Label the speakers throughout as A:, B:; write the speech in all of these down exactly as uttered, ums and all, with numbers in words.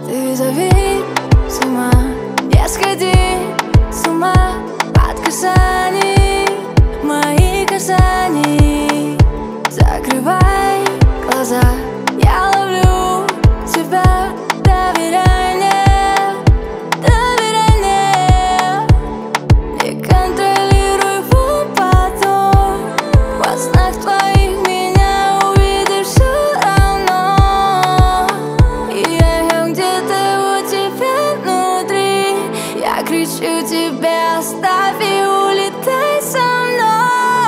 A: Ты зависима, не сходи с ума от касаний, моих касаний. Закрывай глаза, я ловлю тебя. Доверяй мне, доверяй мне. Не контролируй волн, поток. Во снах твоих меня увидишь все равно. И эхом где-то у тебя внутри. Я кричу тебе, оставь и улетай со мной.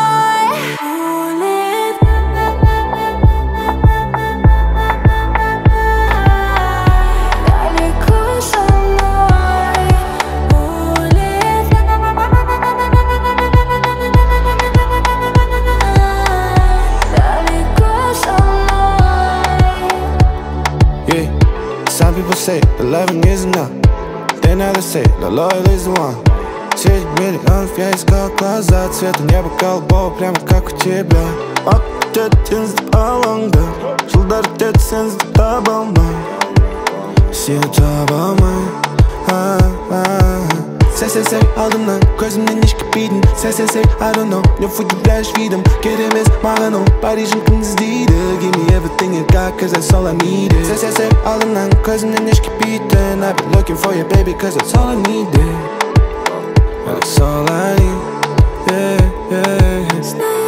B: Some people say the loving is enough. Then others say the loyal is the one. Сеть миллионов, я искал глаза. Цвета неба голубого, прямо как у тебя. Аккуратен с баллонга. Жылдар тетсен с табалмай. Сен табалмай. Sen sen sev aldımdan gözümden hiç kapıydın. Sen sen sev I don't know. Ne влюбляешь видом. Керемес маған ол Парижің күн іздейді. Give me everything you got cause that's all I needed. Sen sen sev aldымдан gözümden hiç kapıydın. I've been looking for you baby cause that's all I needed. That's all I need. Yeah, yeah.